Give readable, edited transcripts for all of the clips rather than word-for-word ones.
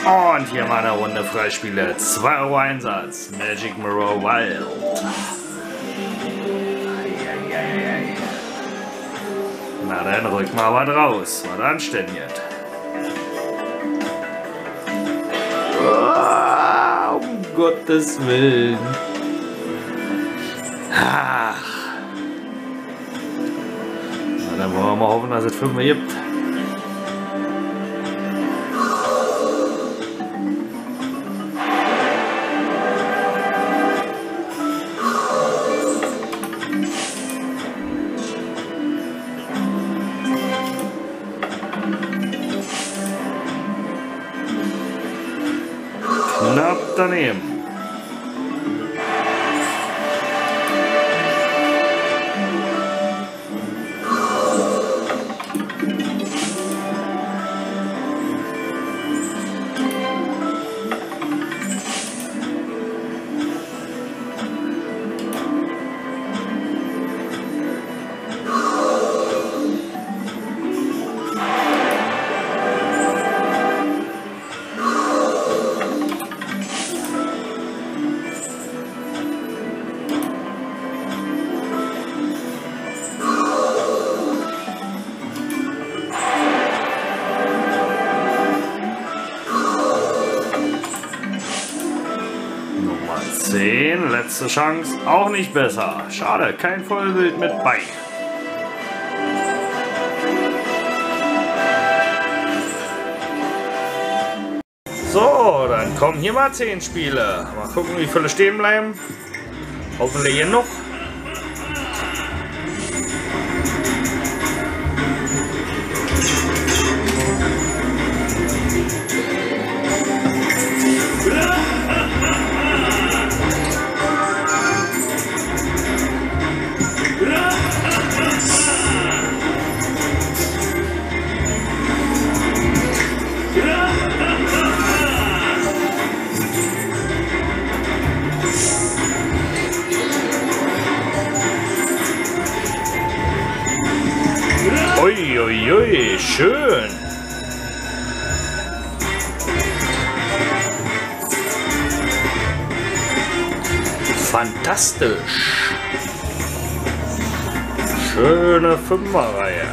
Und hier mal eine Runde Freispiele. 2 Euro Einsatz. Magic Mirror Wild. Na dann rück mal was raus. Was anständig. Oh, um Gottes Willen. Ach. Na, dann wollen wir mal hoffen, dass es 5 gibt. Knapp daneben. Nummer 10, letzte Chance, auch nicht besser. Schade, kein Vollbild mit bei. So, dann kommen hier mal 10 Spiele. Mal gucken, wie viele stehen bleiben. Hoffentlich hier noch. Uiuiui, schön. Fantastisch. Schöne Fünferreihe.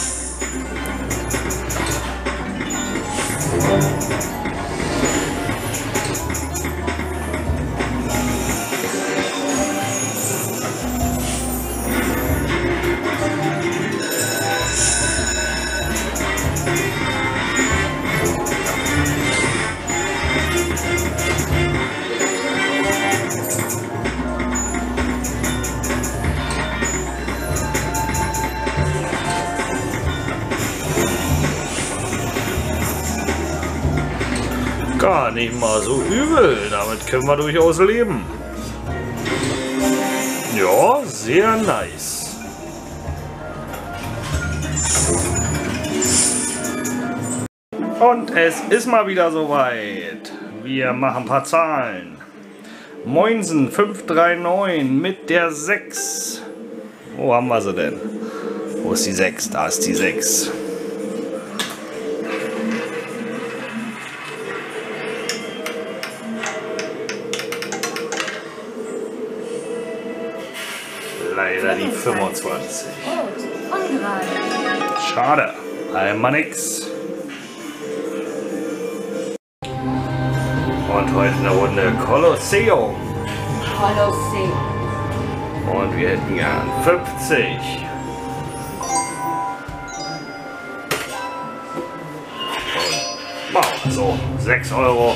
Gar nicht mal so übel, damit können wir durchaus leben. Ja, sehr nice. Und es ist mal wieder soweit. Wir machen ein paar Zahlen. Moinsen 539 mit der 6. Wo haben wir sie denn? Wo ist die 6? Da ist die 6. Leider die 25. Schade. Einmal nix. Und heute eine Runde Kolosseum. Und wir hätten gern 50. Und machen wir so. 6 Euro.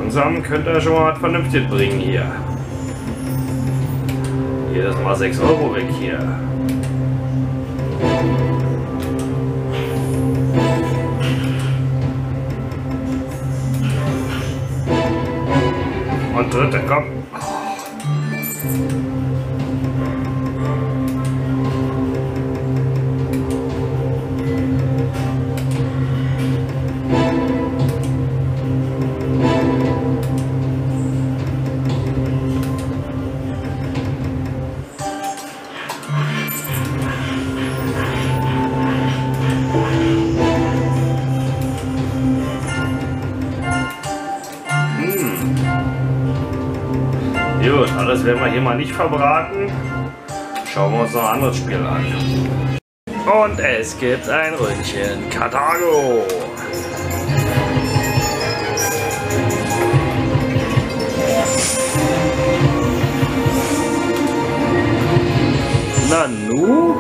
langsam könnte er schon mal was Vernünftiges bringen hier. Jedes Mal 6 Euro weg hier. Und dritte, komm. Gut, alles werden wir hier mal nicht verbraten. Schauen wir uns noch ein anderes Spiel an. Und es gibt ein Ründchen Karthago. Nanu?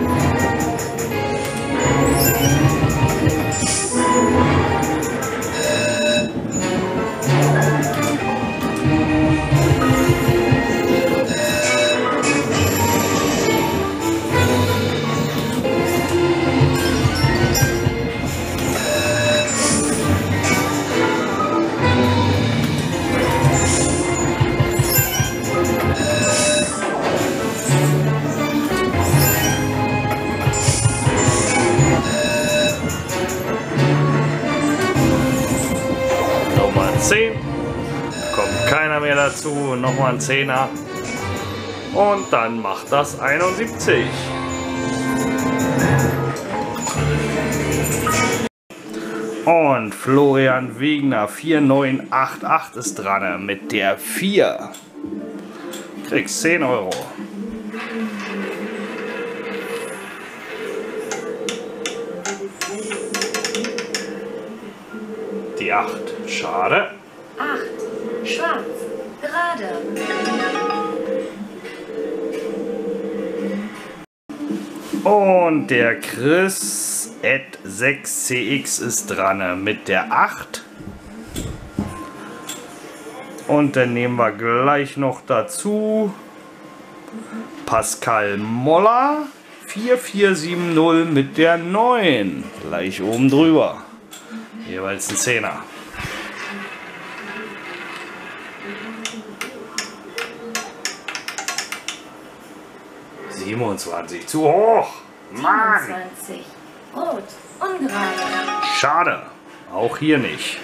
Nochmal 10. Kommt keiner mehr dazu. Nochmal ein 10er. Und dann macht das 71. Und Florian Wegner 4988 ist dran mit der 4. Kriegst 10 Euro. Die 8. Schade. 8. Schwarz. Gerade. Und der Chris at 6cx ist dran mit der 8. Und dann nehmen wir gleich noch dazu Pascal Moller 4470 mit der 9. Gleich oben drüber. Jeweils ein 10er. Zu hoch. Mann. 27. Rot. Ungerade. Schade. Auch hier nicht.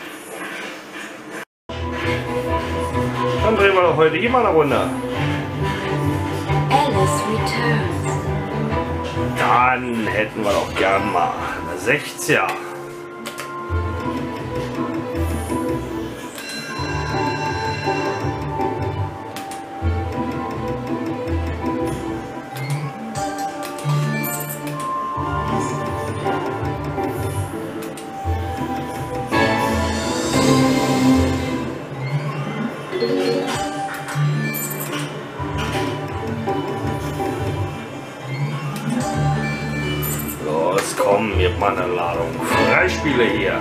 Dann drehen wir doch heute hier mal eine Runde. Alice Returns. Dann hätten wir doch gern mal eine 60er. Los, komm, gib mal eine Ladung Freispiele hier.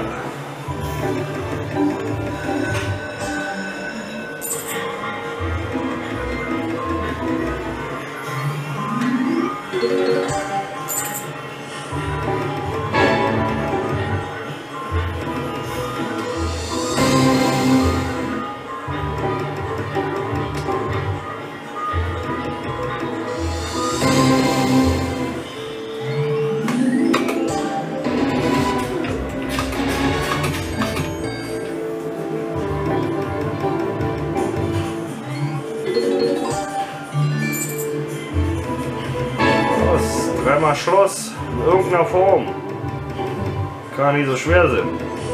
Dreimal Schloss in irgendeiner Form. Kann nicht so schwer sein.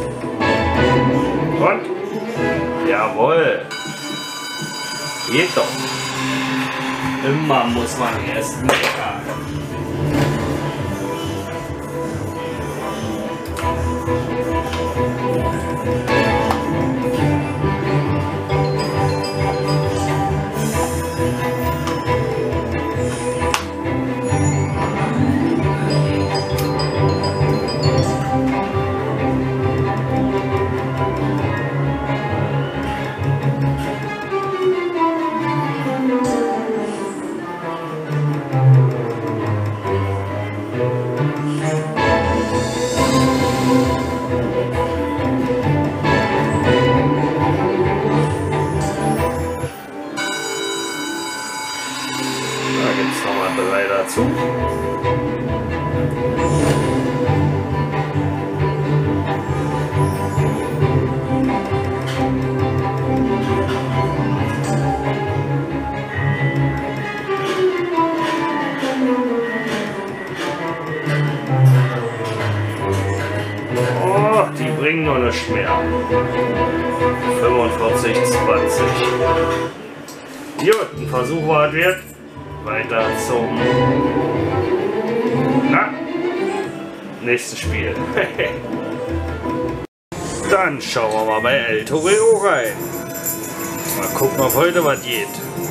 Und? Jawohl. Geht doch. Immer muss man erst meckern. bringen nur nichts mehr. 45, 20. Gut, ein Versuch war wert. Weiter zum nächsten Spiel. Dann schauen wir mal bei El Toreo rein. Mal gucken, ob heute was geht.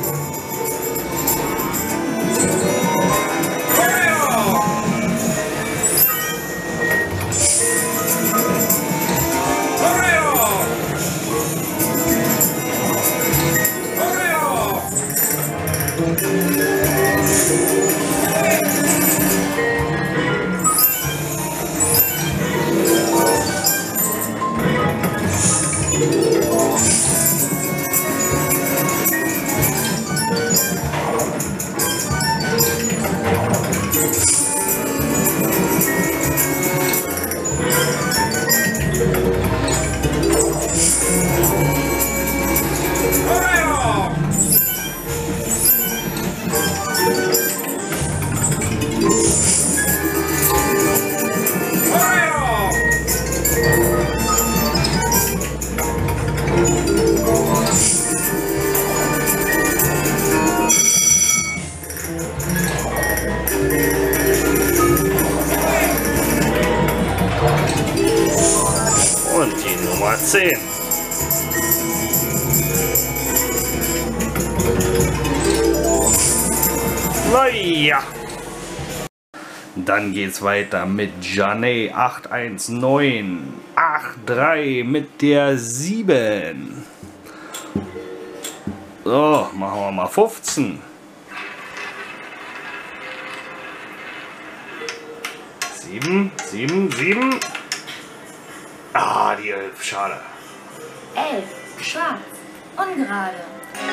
Und die Nummer 10. Naja. Dann geht's weiter mit Janet 819. 8-3 mit der 7. So, machen wir mal 15. 7, 7, 7. Ah, die 11, schade. 11. Schwarz. Ungerade.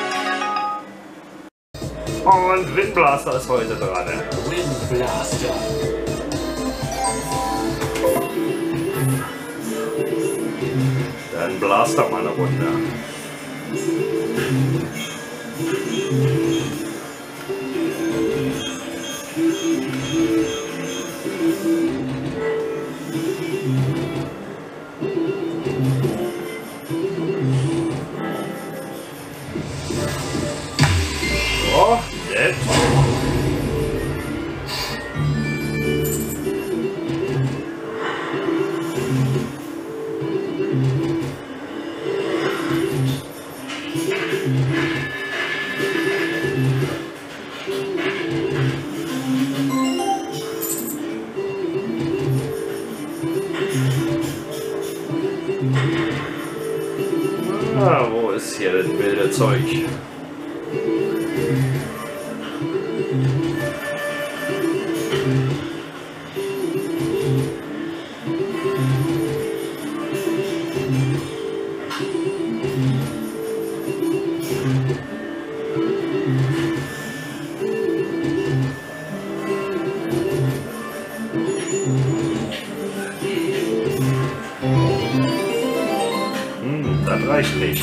Und Windblaster ist heute dran. Windblaster. Dann blaster mal eine Runde. Oh, nett. Ah, wo ist hier das wilde Zeug? Das reicht nicht.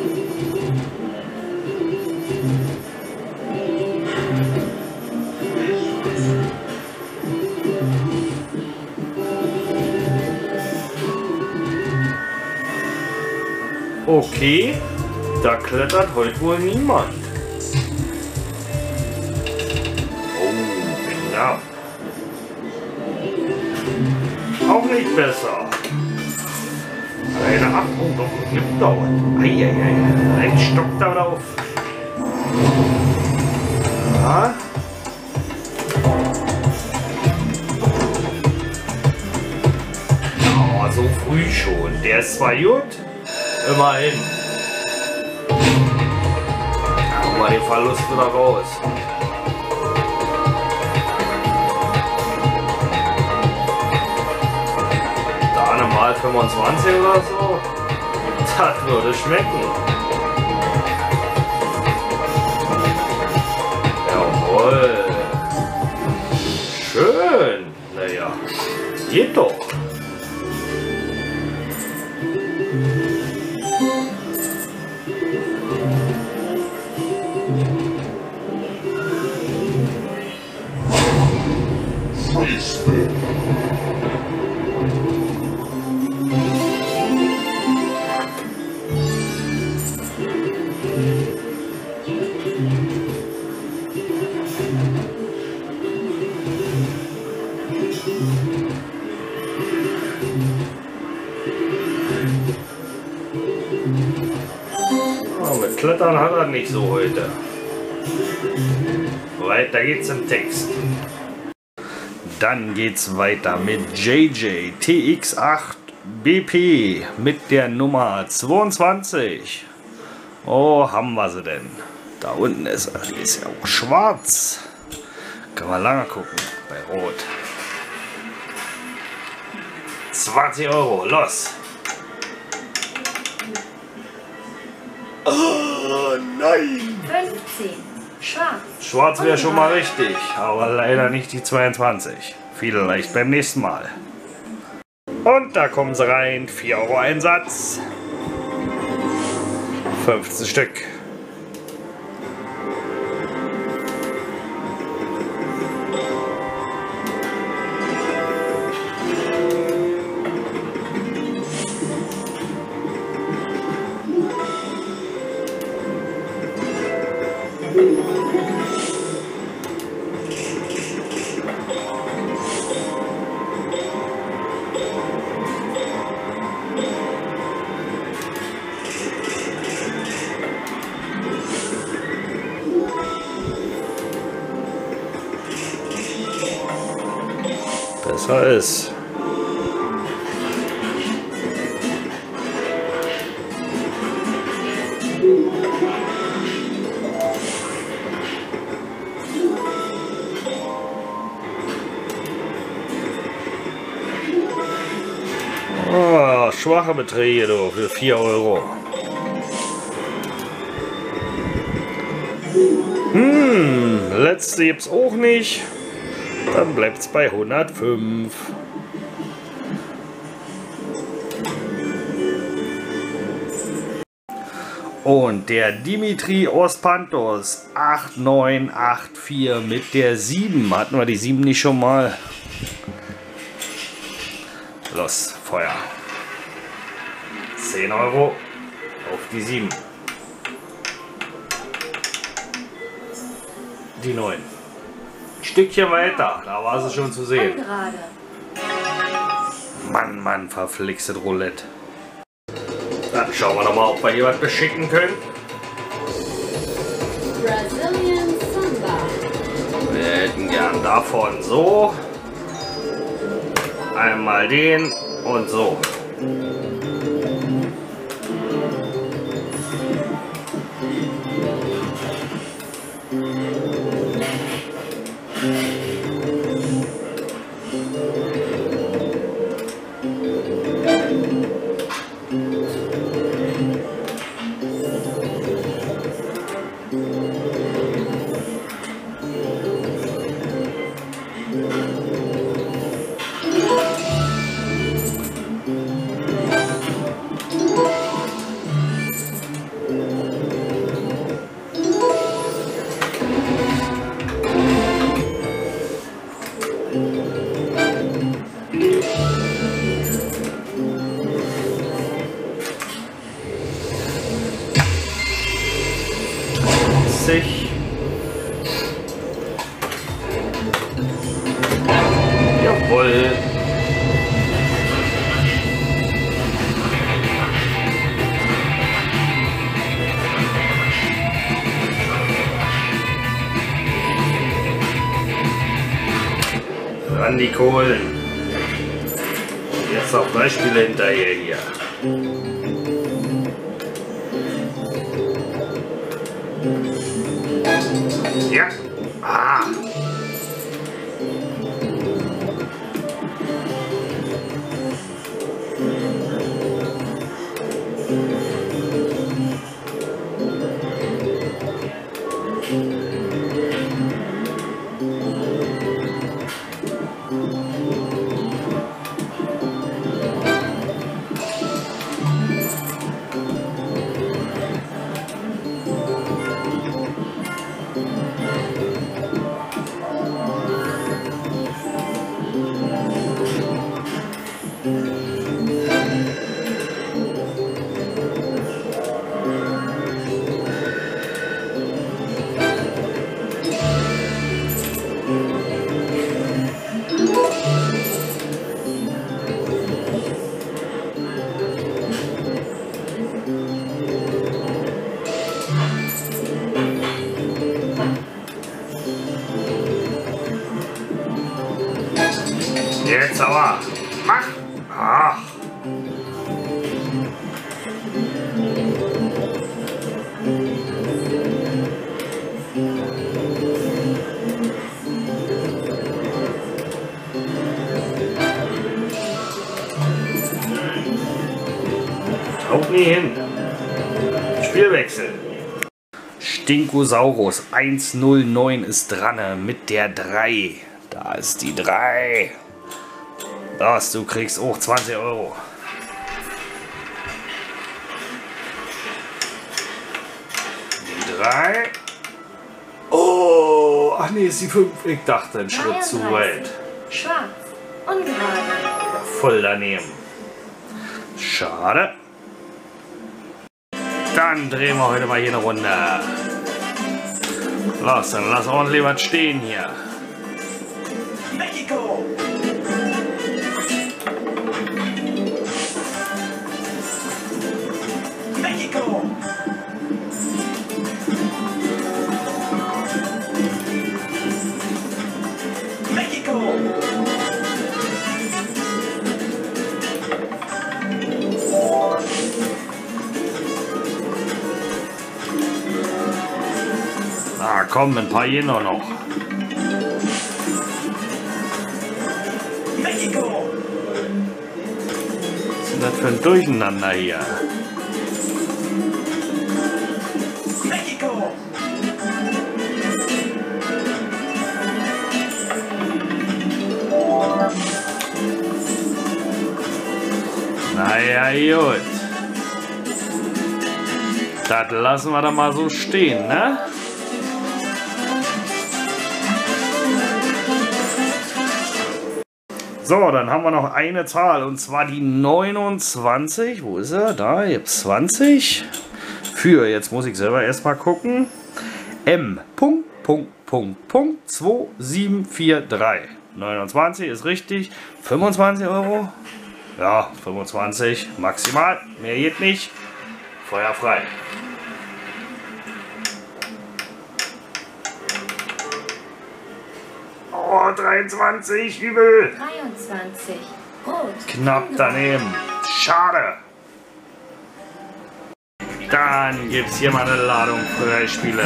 Okay, da klettert heute wohl niemand. Oh, knapp. Auch nicht besser. Eine Achtung, doch, gibt dauern. Eieiei, ein Stock da drauf. Ja. Oh, so früh schon. Der ist zwar gut, immerhin. Guck mal den Verlust wieder raus. Mal 25 oder so, das würde schmecken. Jawohl. Schön. Naja, geht doch. Klettern hat er nicht so heute. Weiter geht's im Text. Dann geht's weiter mit JJ TX8 BP mit der Nummer 22. Oh, haben wir sie denn? Da unten ist er. Die ist ja auch schwarz. Können wir lange gucken. Bei Rot. 20 Euro, los! Oh nein! 15. Schwarz. Schwarz wäre schon mal richtig, aber leider nicht die 22. Vielleicht beim nächsten Mal. Und da kommen sie rein. 4 Euro Einsatz. 15 Stück. Besser ist. Oh, schwache Beträge du, für 4 Euro. Letzte gibt's auch nicht. Dann bleibt's bei 105. Und der Dimitri Ospantos 8984 mit der 7. Hatten wir die 7 nicht schon mal? Los, Feuer. 10 Euro auf die 7. Die 9. Ein Stückchen weiter, da war sie schon zu sehen. Ungerade. Mann, Mann, verflixtes Roulette. Dann schauen wir noch mal, ob wir hier was beschicken können. Brazilian Samba. Wir hätten gern davon so. Einmal den und so. Jawohl. An die Kohlen. Jetzt noch 3 Spiele hinterher hier. Ja. Ah. Ach. Haut nie hin. Spielwechsel. Stinkosaurus 109 ist dran mit der 3. Da ist die 3. Das, du kriegst auch 20 Euro. Die 3. Oh, ach nee, ist die 5. Ich dachte, ein Schritt zu weit. Schwarz. Ungerade. Voll daneben. Schade. Dann drehen wir heute mal hier eine Runde. Dann lass ordentlich was stehen hier. Mexiko! Mexiko! Mexiko! Ah, komm, ein paar hier noch. Mexiko! Was ist denn das für ein Durcheinander hier? Mexiko! Naja, gut. Das lassen wir da mal so stehen, ne? So, dann haben wir noch eine Zahl und zwar die 29. Wo ist er? Da, jetzt 20. Für, jetzt muss ich selber erstmal gucken. M. Punkt, Punkt, Punkt, Punkt 2743. 29 ist richtig. 25 Euro. Ja, 25 maximal. Mehr geht nicht. Feuer frei. Oh, 23, übel. 23. Rot. Knapp daneben. Schade. Dann gibt es hier mal eine Ladung Freispiele.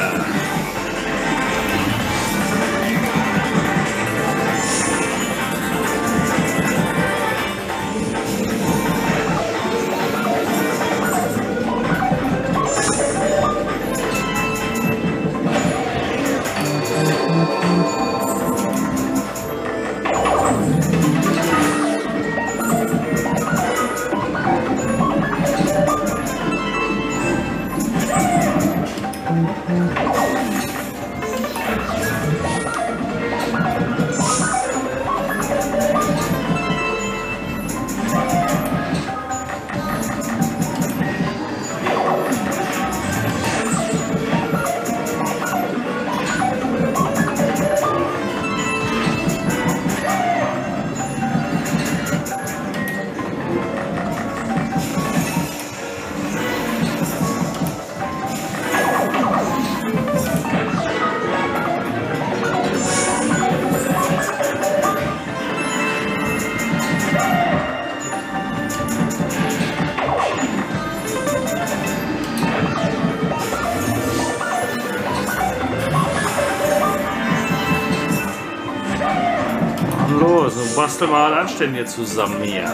Los, und bastel mal anständig zusammen hier.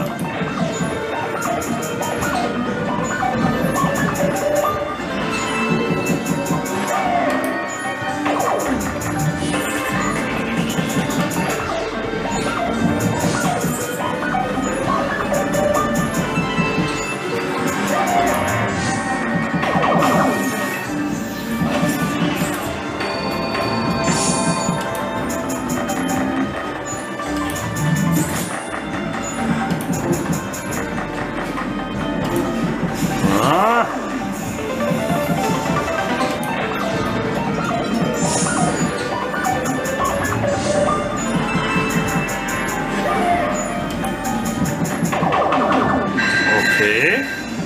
Okay.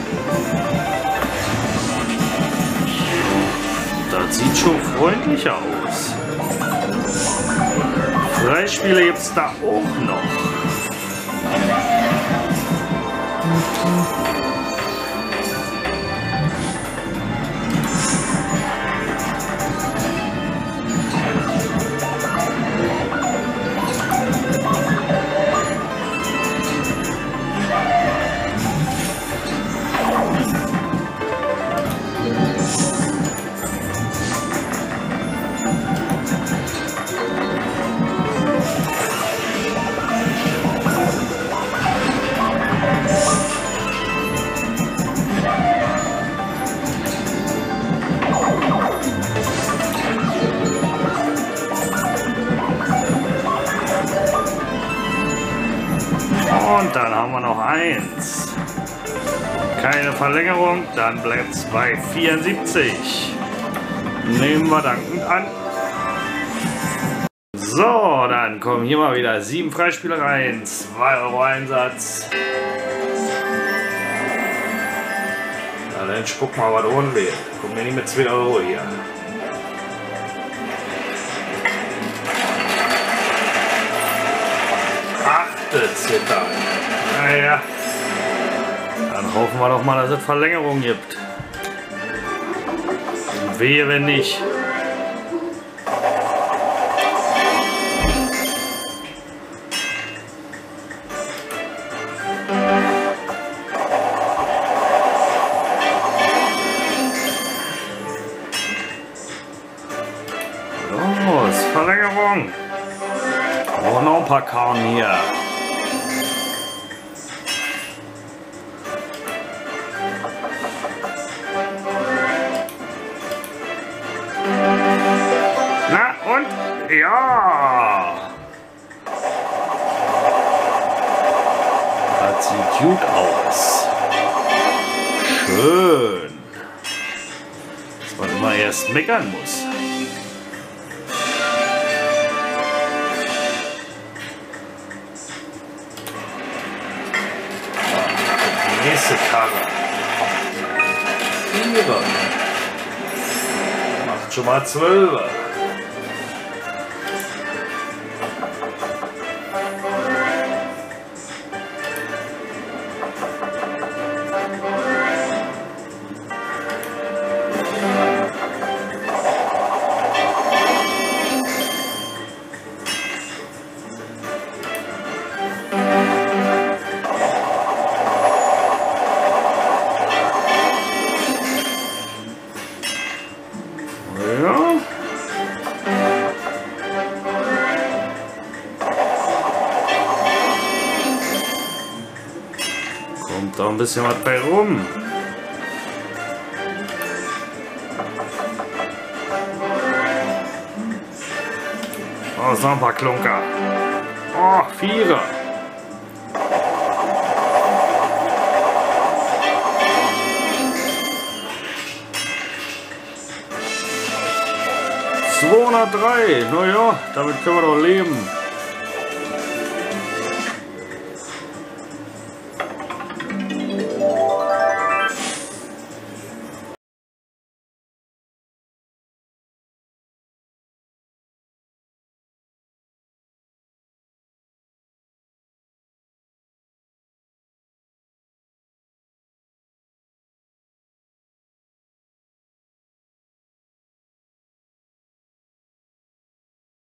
Das sieht schon freundlich aus. Freispiele gibt es da auch noch. Und dann haben wir noch 1. Keine Verlängerung, dann bleibt es bei 74. Nehmen wir dankend an. So, dann kommen hier mal wieder 7 Freispiele rein. 2 Euro Einsatz. Na dann spuck mal was ordentlich. Kommt mir nicht mit 2 Euro hier. Zittern. Naja, dann hoffen wir doch mal, dass es Verlängerung gibt. Wehe, wenn nicht. Los, Verlängerung. Oh, noch ein paar Karten hier. Ja! Das sieht gut aus. Schön. Dass man immer erst meckern muss. Die nächste Karre. 4. Macht schon mal 12. Kommt da ein bisschen was bei rum. Oh, noch ein paar Klunker. Oh, 4. »203«, naja, damit können wir doch leben.